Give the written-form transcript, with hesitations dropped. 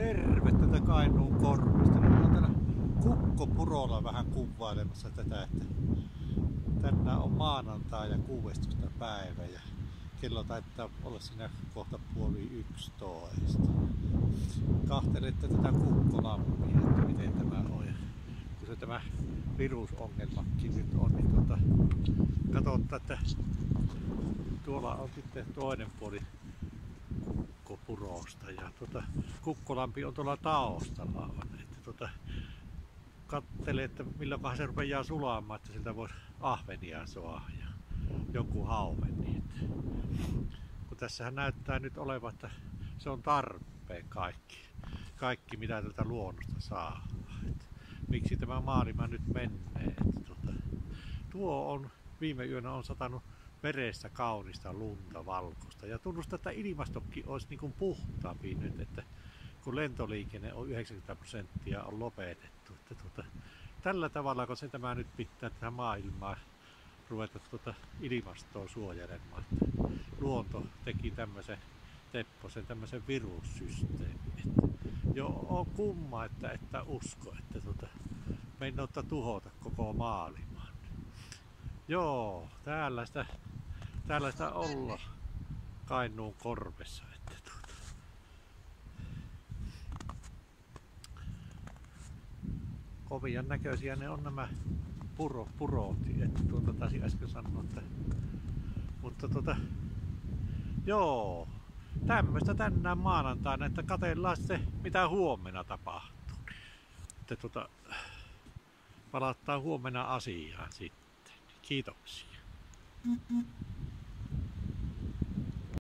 Terve tätä Kainuun Korvesta. Nyt on täällä Kukkopurolla vähän kuvailemassa tätä, että tänään on maanantai ja 16. päivä ja kello taitaa olla siinä kohta 10:30. Kahtelette tätä Kukkolampia, että miten tämä on. Ja kun se tämä virusongelmakin nyt on, niin katsotaan, että tuolla on sitten toinen puoli Kukkopurosta ja Kukkolampi on tuolla taustalla on. Että kattelee, että milloinkohan se rupeaa sulamaan, että siltä voisi ahvenia saada ja jonkun hauen. Niin kun tässähän näyttää nyt olevan, että se on tarpeen kaikki mitä tältä luonnosta saa. Että miksi tämä maailma nyt menee. Että tuo on viime yönä on satanut verestä kaunista lunta valkoista ja tunnustaa, että ilmastokin olisi niin kuin puhtaampi nyt, että kun lentoliikenne on 90% on lopetettu. Että tällä tavalla, kun se tämä nyt pitää tähän maailmaa ruveta ilmastoa suojelemaan. Että luonto teki tämmöisen tepposen, tämmöisen virussysteemin. Jo on kumma, että usko, että meidän tuhota koko maailmaa. Joo, täällä sitä olla Kainuun Korvessa. Että kovian näköisiä ne on nämä purot, että taisin äsken sanoa, että mutta joo, tämmöistä tänään maanantaina, että katsellaan sitten mitä huomenna tapahtuu. Että palataan huomenna asiaan sitten. Kiitoksia.